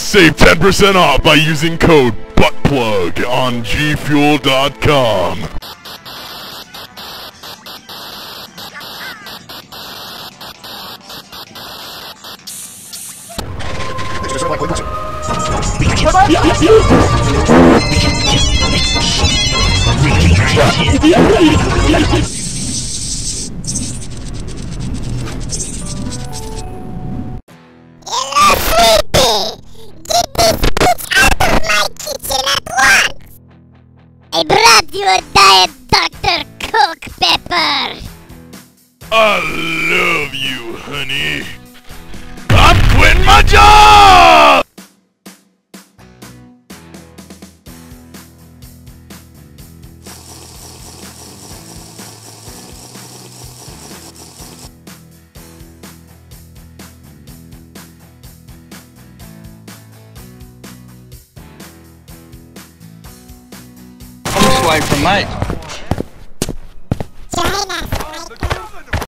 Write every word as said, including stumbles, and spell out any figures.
Save ten percent off by using code BUTTPLUG on G Fuel dot com. I brought you a Diet Doctor Coke Pepper! I love you, honey. I'm quitting my job! Away from mate.